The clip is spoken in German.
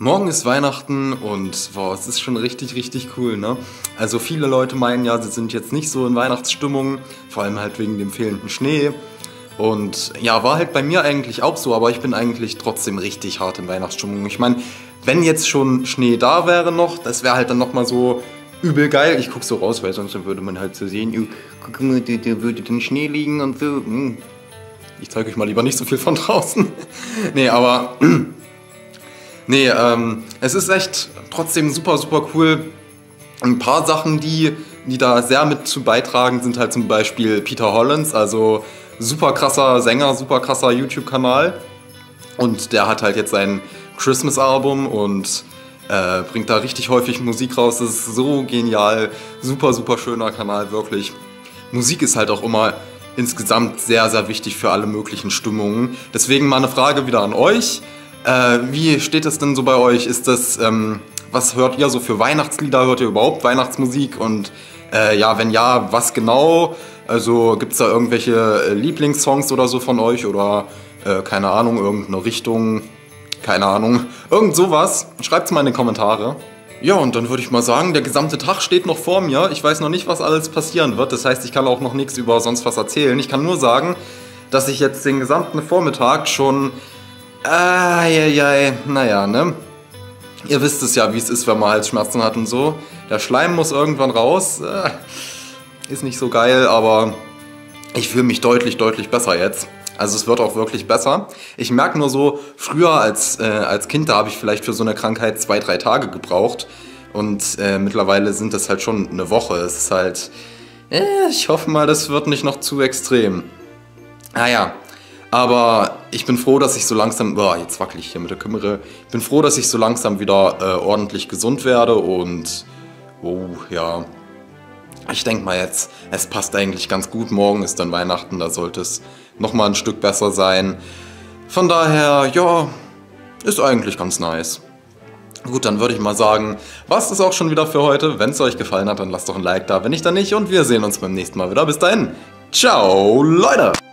Morgen ist Weihnachten und boah, es ist schon richtig, richtig cool, ne? Also viele Leute meinen ja, sie sind jetzt nicht so in Weihnachtsstimmung, vor allem halt wegen dem fehlenden Schnee. Und ja, war halt bei mir eigentlich auch so, aber ich bin eigentlich trotzdem richtig hart in Weihnachtsstimmung. Ich meine, wenn jetzt schon Schnee da wäre noch, das wäre halt dann nochmal so übel geil. Ich guck so raus, weil sonst würde man halt so sehen, guck mal, da würde den Schnee liegen und so. Ich zeige euch mal lieber nicht so viel von draußen. Nee, aber... Nee, es ist echt trotzdem super, super cool. Ein paar Sachen, die da sehr mit zu beitragen, sind halt zum Beispiel Peter Hollens, also super krasser Sänger, super krasser YouTube-Kanal. Und der hat halt jetzt sein Christmas-Album und bringt da richtig häufig Musik raus. Das ist so genial, super, super schöner Kanal, wirklich. Musik ist halt auch immer insgesamt sehr, sehr wichtig für alle möglichen Stimmungen. Deswegen mal eine Frage wieder an euch. Wie steht es denn so bei euch? Ist das, was hört ihr so für Weihnachtslieder? Hört ihr überhaupt Weihnachtsmusik? Und ja, wenn ja, was genau? Also gibt es da irgendwelche Lieblingssongs oder so von euch? Oder keine Ahnung, irgendeine Richtung? Keine Ahnung. Irgend sowas. Schreibt es mal in die Kommentare. Ja, und dann würde ich mal sagen, der gesamte Tag steht noch vor mir. Ich weiß noch nicht, was alles passieren wird. Das heißt, ich kann auch noch nichts über sonst was erzählen. Ich kann nur sagen, dass ich jetzt den gesamten Vormittag schon... naja, ne? Ihr wisst es ja, wie es ist, wenn man Halsschmerzen hat und so. Der Schleim muss irgendwann raus. Ist nicht so geil, aber ich fühle mich deutlich, deutlich besser jetzt. Also es wird auch wirklich besser. Ich merke nur so, früher als Kind, da habe ich vielleicht für so eine Krankheit 2-3 Tage gebraucht. Und mittlerweile sind das halt schon eine Woche. Es ist halt, ich hoffe mal, das wird nicht noch zu extrem. Naja. Aber ich bin froh, dass ich so langsam, jetzt wackel ich hier mit der Kamera. Ich bin froh, dass ich so langsam wieder ordentlich gesund werde und, ja, ich denke mal jetzt, es passt eigentlich ganz gut. Morgen ist dann Weihnachten, da sollte es nochmal ein Stück besser sein. Von daher, ja, ist eigentlich ganz nice. Gut, dann würde ich mal sagen, war's das auch schon wieder für heute. Wenn es euch gefallen hat, dann lasst doch ein Like da, wenn nicht, dann nicht. Und wir sehen uns beim nächsten Mal wieder. Bis dahin, ciao, Leute!